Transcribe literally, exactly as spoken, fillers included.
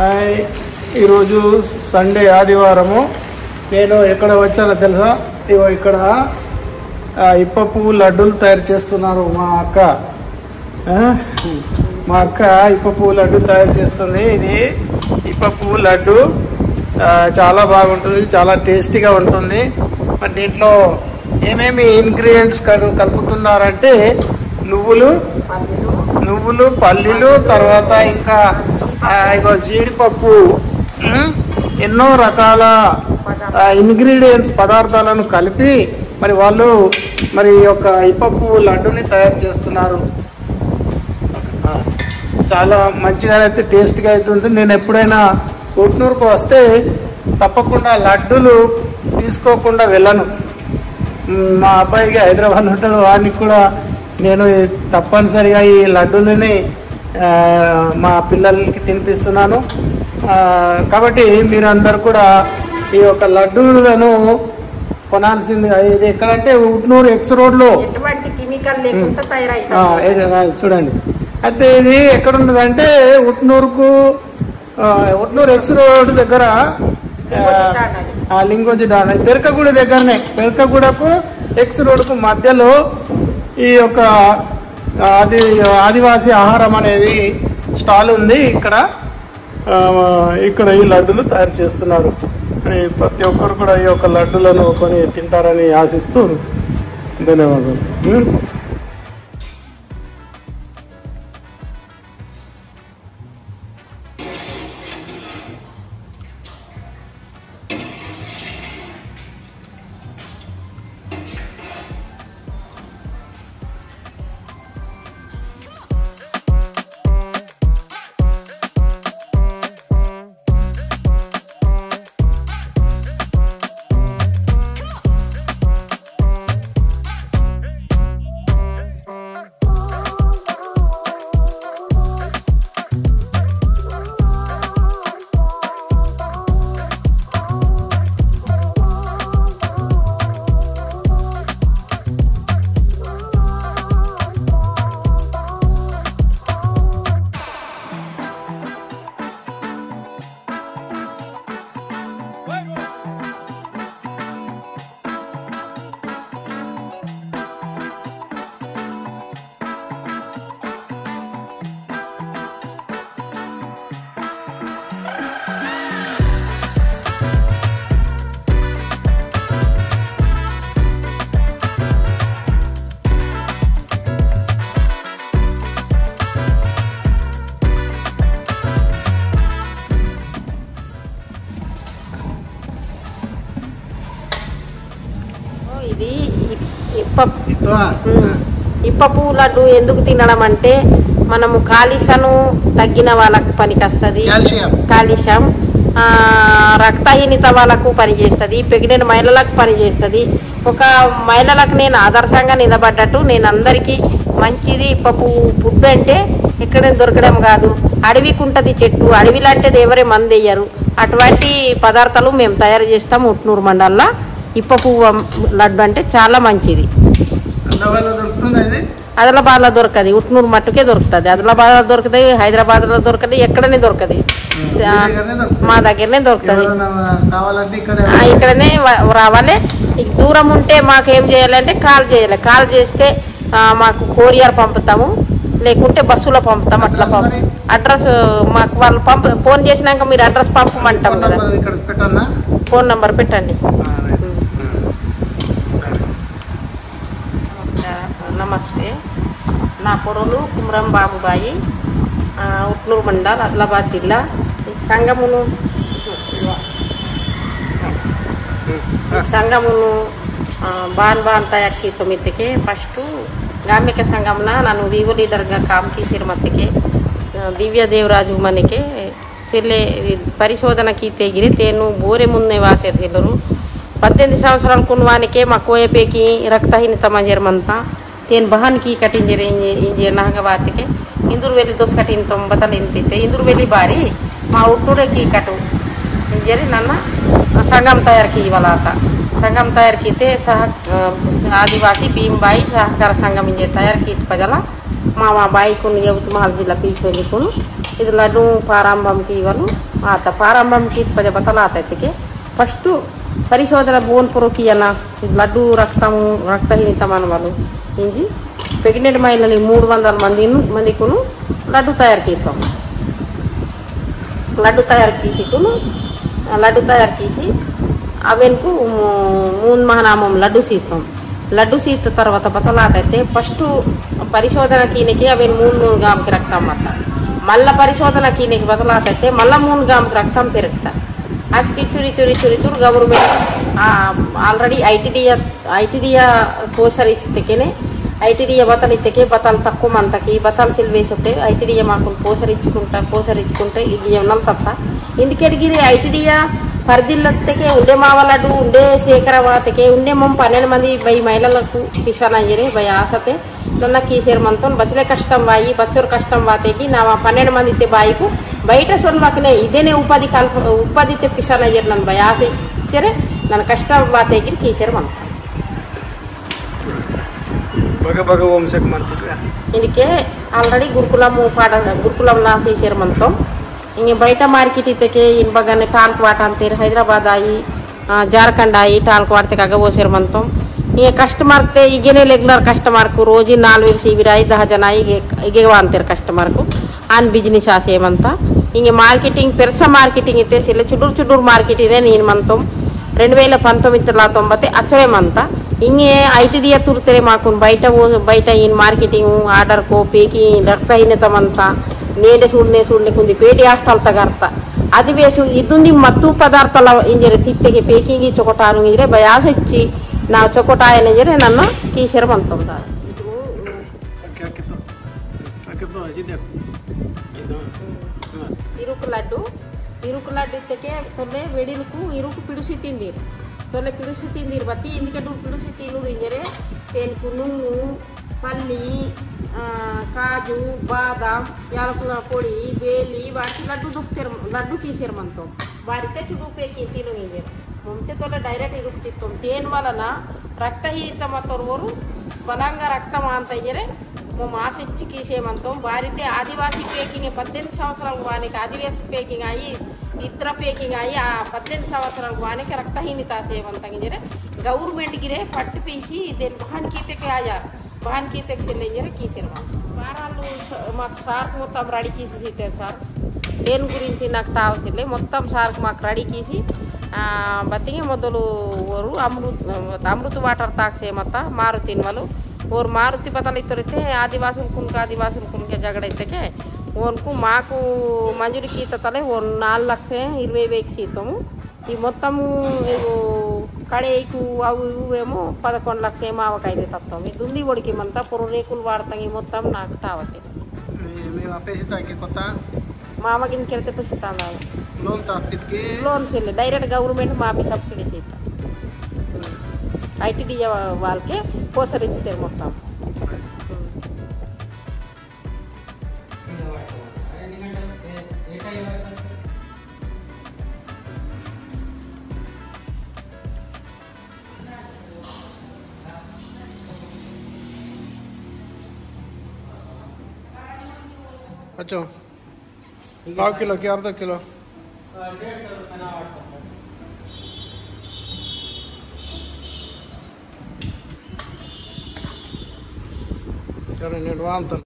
ఈరోజు సండే ఆదివారము. నేను ఎక్కడ వచ్చానో తెలుసా? ఇగో ఇక్కడ ఇప్ప పువ్వు లడ్డూలు తయారు చేస్తున్నారు మా అక్క. మా అక్క ఇప్ప పువ్వు లడ్డు తయారు చేస్తుంది. ఇది ఇప్ప పువ్వు లడ్డు చాలా బాగుంటుంది, చాలా టేస్టీగా ఉంటుంది. మరి దీంట్లో ఏమేమి ఇంగ్రీడియంట్స్ కలుపుతున్నారంటే నువ్వులు నువ్వులు పల్లీలు, తర్వాత ఇంకా ఇగో జీడిపప్పు, ఎన్నో రకాల ఇంగ్రీడియంట్స్ పదార్థాలను కలిపి మరి వాళ్ళు మరి యొక్క ఇప్పపు లడ్డుని తయారు చేస్తున్నారు. చాలా మంచిగా అయితే టేస్ట్గా అవుతుంది. నేను ఎప్పుడైనా ఉట్నూరుకు వస్తే తప్పకుండా లడ్డూలు తీసుకోకుండా వెళ్ళను. మా అబ్బాయికి హైదరాబాద్ ఉంటాడు, వాడికి కూడా నేను తప్పనిసరిగా ఈ లడ్డూలని మా పిల్లలకి తినిపిస్తున్నాను. కాబట్టి మీరందరూ కూడా ఈ యొక్క లడ్డూలను కొనాల్సింది. ఇది ఎక్కడంటే ఉట్నూరు ఎక్స్ రోడ్లో చూడండి. అయితే ఇది ఎక్కడ ఉంటుందంటే ఉట్నూరుకు ఉట్నూరు ఎక్స్ రోడ్ దగ్గర లింగోజీ డాన్ పెరకగూడ దగ్గరనే, పెరకగూడకు ఎక్స్ రోడ్కు మధ్యలో ఈ యొక్క ఆది ఆదివాసీ ఆహారం అనేది స్టాల్ ఉంది. ఇక్కడ ఇక్కడ ఈ లడ్డూలు తయారు చేస్తున్నారు. ప్రతి ఒక్కరు కూడా ఈ యొక్క లడ్డూలను కొని తింటారని ఆశిస్తూ ధన్యవాదాలు. ఇది ఇప్ప ఇప్ప పువ్వు లడ్డు ఎందుకు తినడం అంటే మనము కాలుష్యను తగ్గిన వాళ్ళకు పనికి వస్తుంది, కాలుష్యం రక్తహీనత వాళ్ళకు పనిచేస్తుంది, ప్రెగ్నెంట్ మహిళలకు పనిచేస్తుంది. ఒక మహిళలకు నేను ఆదర్శంగా నిలబడ్డట్టు నేను అందరికీ మంచిది. ఇప్ప పువ్వు ఫుడ్ అంటే ఎక్కడైనా దొరకడం కాదు, అడవికి ఉంటుంది చెట్టు, అడవి లాంటిది ఎవరే మంది వేయరు. అటువంటి పదార్థాలు మేము తయారు చేస్తాము ఉట్నూరు మండలంలో. ఇప్ప పువ్వు లడ్డు అంటే చాలా మంచిది. ఆదిలాబాద్లో దొరకదు, ఉట్నూరు మట్టుకే దొరుకుతుంది. ఆదిలాబాద్లో దొరుకుతుంది, హైదరాబాద్లో దొరకదు, ఎక్కడనే దొరకదు, మా దగ్గరనే దొరుకుతుంది. ఇక్కడనే రావాలి. దూరం ఉంటే మాకు ఏం చేయాలంటే కాల్ చేయాలి. కాల్ చేస్తే మాకు కొరియర్ పంపుతాము, లేకుంటే బస్సులో పంపుతాం. అట్లా పంపు అడ్రస్ మాకు వాళ్ళు పంప ఫోన్ చేసినాక మీరు అడ్రస్ పంపమంటాం కదా. ఫోన్ నెంబర్ పెట్టండి. నమస్తే, నా పొరలు కుమరం బాబుబాయి, ఉట్నూరు మండల్, ఆదిలాబాద్ జిల్లా. సంగమును సంగమును బాన్ బాన్ తయారీ తొమ్మిదికే ఫస్ట్ గామిక సంగమున ನಾನು ವಿವೋ ಲೀಡರ್గా ಕಾಮ್ಕಿ ಸಿರ್ಮತ್ತಿಗೆ ದಿವ್ಯ ದೇವರಾಜು ಮನೆಗೆ సెల్లే పరిశోధన కీతేగిరి తేను బోరె ముందే వాసేరు పద్దెనిమిది సంవత్సరాల కున్వానికే మా కోయపేకి రక్తహీనత మంజరమంతా తేను బహన్కి కటింజరి ఇంజే నహగవాతికే ఇందురు వెళ్ళి దోస్ కటిన్ తొంబతలు ఇంతితే ఇందురు వెళ్ళి బారి మా ఉట్టుడకి కటు ఇంజరి నన్న సంగం తయారీకి ఇవ్వాలత సంగం తయారీకి సహ ఆదివాసి భీంబాయి సహకార సంఘం ఇంజే తయారీకి ప్రజల మా మా బాయికుని చెబుతూ మహల్ జిల్లా పీసోనికును ಇದು ಲಡ್ಡು ಪ್ರಾರಂಭಕ್ಕೆ ಇವನು ಆತ ಪ್ರಾರಂಭಕ್ಕೆ ಪದ ಬತಲಾತೈತಿಗೆ ಫಸ್ಟ್ ಪರಿಶೋಧన ಬೋನ್ಪುರ కియన లడ్డు రక్తం రక్తహీనత మనవలు ఇంజి ప్రెగ్నెంట్ మహిళలు మూడు వందల మంది మందికును లడ్డు తయారు చేస్తాం లడ్డు తయారు చేసికును లడ్డు తయారు చేసి అవెన్కు మూన్ మహానామం లడ్డు సీతాం లడ్డు సీత తర్వాత బతలాతైతే ఫస్ట్ పరిశోధన కీనికి అవెన్ మూడు మూడు గ్రాముకి రక్తం మత మళ్ళా పరిశోధన కీనికి బతలాతైతే మళ్ళా మూడు గ్రాముకి రక్తం పెరుగుతా అసలు చురి చురి చురి చురు గవర్నమెంట్ ఆల్రెడీ ఐటీడీఏ ఐటీడీఏ పోసరిస్తేనే ఐటీడీఏ బతలు ఇత్తకే బతలు తక్కువ మంతకి బతలు సిల్వేసుంటే ఐటీడీఏ మాకు పోసరించుకుంటా పోసరించుకుంటే ఇది ఏమన్నా తప్ప ఇందుకెడిగిరి ఐటీడీఏ పరిధిలకే ఉండే మావలడు ఉండే శేఖరవాతకే ఉండే మమ్మ పన్నెండు మంది బై మహిళలకు కిసాన్ అయ్యరే బై ఆసతే నన్న కీసేరు మనతో బచ్చలే కష్టం బాయి బచ్చోరు కష్టం బాతేకి నా పన్నెండు మంది ఇస్తే బాయికు బయట సొల్వకనే ఇదేనే ఉపాధి కల్ప ఉపాధి కిసాన్ అయ్యారు నన్ను బై ఆశ ఇచ్చరే నన్ను కష్టం బాతేకి కీసేరు మన ಇದಕ್ಕೆ ಆಲ್ರೆಡಿ ಗುರುಕುಲಂ ಪಾಡ ಗುರುಕುಲಂನ ಸೇರಿಸಿರು ಮಂತೋ ಹಿಂಗೆ ಬಯಟ ಮಾರ್ಕೆಟ್ ಇತ್ತಕ್ಕೆ ಇನ್ ಬಗನೆ ಟಾಲ್ಕ್ ವಾಟ ಅಂತೀರಿ ಹೈದರಾಬಾದ್ ಆಯಿ ಜಾರ್ಖಂಡ್ ಆಯಿ ಟಾಲ್ಕ್ ವಾಡ್ತಕ್ಕೆ ಆಗ ಹೋಸಿರು ಮಂತೋ ಹಿಂಗೆ ಕಸ್ಟಮರ್ತೆ ಈಗೇನೆ ರೆಗ್ಯುಲರ್ ಕಸ್ಟಮರ್ಕು రోజు నాలుగు సివిర్ ఐదు దహ జన ಈಗ ಈಗ ಅಂತೀರಿ ಕಸ್ಟಮರ್ಕು ಆನ್ ಬಿಸ್ನೆಸ್ ಆಸೇమంత ಹಿಂಗೆ మార్కెటింగ్ పెరస మార్కెటింగ్ ఇతే సిల్ల చుడూరు చుడూరు మార్కెట్ ఇదే నేను మంతో రెండు వేల పంతొమ్మిది వందల తొంభై అచ్చవేమంత ఇంకే ఐటీడీఏ ತುರ್ತಾರೆ మాకు బయట బయట ఇన్ మార్కెటింగ్ ఆర్డర్ కో పేకి రక్తహీనతమంత నేడే చూడనే చూడనే కుంది పేటి హాస్టల్ తగర్త అది వేసు ఇదుంది మత్తు పదార్థాల ఇంజరే తిత్తెಗೆ పేకింగ్ చొకటాను ఇంజరే బయాస ఇచ్చి నా చొకటాయన ఇంజరే నన్ను కీసెర మంతుందా ఇరుకు లడ్డు ఇరుకు లడ్డు ఇత్తకే తొల్లే వెడిలకు ఇరుకు పిడుసి తిందిరు తొల్లే పిడుసి తిందిరు బట్టి ఎందుకంటే పిడుసి తినూరు ఇంజరే తేనుకు నువ్వు పల్లి కాజు బాదాం యాలకుల పొడి ಬೇಲಿ వాటి లడ్డు దుఃఖరు లడ్డు కీసేరు మనతో వారితే చుడు పేకి తిను ఇంజరే ಮುಂಚೆ ತೊಲೆ ಡೈರೆಕ್ಟ್ ಇರುತ್ತಿತ್ತು ತೇನ್ ವಲನ ರಕ್ತಹೀನತ ಮತ್ತೋರ್ವರು ಬಲಂಗ ರಕ್ತ ಅಂತ ಇದ್ರೆ మాసిచ్చి కీసేమంతం వారితే ఆదివాసీ పేకింగ్ పద్దెనిమిది సంవత్సరాలకు వానికి ఆదివాసీ పేకింగ్ అయ్యి ఇతర పేకింగ్ అయ్యి ఆ పద్దెనిమిది సంవత్సరాలకు వానికి రక్తహీనత సేవంతంగా జరే గవర్నమెంట్ గిరే పట్టు పీసి దేని బహాన్ కీతకి ఆయారు బహాన్ కీతకి సెల్లేంజరే కీసేరు వారాలు మాకు సార్కు మొత్తం రెడీ కీసి ఇస్తారు సార్ దేని గురించి నాకు తావసిల్లే మొత్తం సార్కు మాకు రెడీ కీసి ಬತ್ತಿಗೆ ಮೊದಲು ಅವರು ಅಮೃತ ಅಮೃತ ವಾಟರ್ ತಾಕ್ಸೆ ಮತ್ತು ಮಾರುತಿನ వాళ్ళు और మారుతి బతలు ఇద్దరైతే ఆదివాసులు కునికి ఆదివాసులు కునికి జగడ ఇద్దకే ఓన్కు మాకు మంజూరు కీతలే ఓ నాలుగు లక్ష ఇరవై వేకి సీతము ఈ మొత్తము కడేకు అవి ఇవేమో పదకొండు లక్ష ఏమో అవకైతే తత్వం ఈ దుంది ఒడికిమంతా పొరు రేకులు వాడతాం ఈ మొత్తం నాకు తావతే మామకి ఇంకెళ్తే పుస్తాను లోన్ సెల్ డైరెక్ట్ గవర్నమెంట్ మాపి సబ్సిడీ చేస్తాం ఐటీడీఏ వాళ్ళకి పోసరిస్తారు మొత్తం अच्छा पाव किलो क्या अर्धा किलो चलो निर्वाम